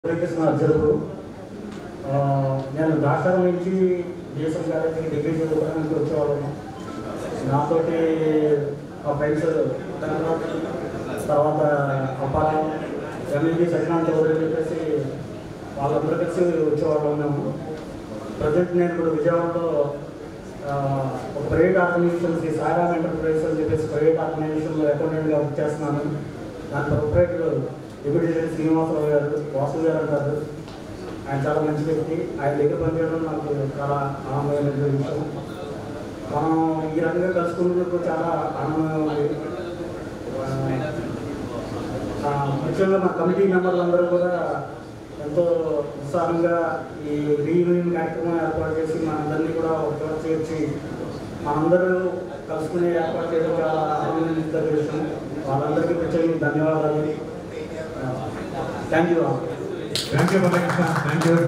Krishna Ajjarapu. నేను దాసరం నుంచి దేశం కాలేజీకి డిగ్రీ చదువుకోవడానికి వచ్చేవాళ్ళము. నాతోటి ఆ ఫ్రెండ్స్ తర్వాత అప్పారావు ఎంఎల్బీ సత్యనారాయణ చౌదరి అని చెప్పేసి వాళ్ళందరూ కలిసి వచ్చేవాళ్ళం మేము. ప్రజెంట్ నేను ఇప్పుడు విజయవాడలో ఒక ప్రైవేట్ ఆర్గనైజేషన్కి సాయిరామ్ ఎంటర్ప్రైజెస్ అని చెప్పేసి ప్రైవేట్ ఆర్గనైజేషన్లో అకౌంటెంట్గా వర్క్ చేస్తున్నాను. దాని ప్రొపరేటర్ డిప్యూటీ శ్రీనివాసరావు గారు, వాసు గారు అంటారు. ఆయన చాలా మంచి వ్యక్తి. ఆయన దగ్గర పనిచేయడం నాకు చాలా ఆనందమైన విషయం. మనం ఈ రకంగా కలుసుకున్నందుకు చాలా ఆనందంగా ఉంది. ముఖ్యంగా మా కమిటీ మెంబర్లందరూ కూడా ఎంతో ఉత్సాహంగా ఈ రీయూనియన్ కార్యక్రమం ఏర్పాటు చేసి మనందరినీ కూడా ఒక చేర్చి మనందరూ కలుసుకునే ఏర్పాటు చేయడం చాలా ఆనందించిన విషయం. వాళ్ళందరికీ ప్రత్యేకంగా ధన్యవాదాలు. Thank you. Thank you, Krishna. Thank you.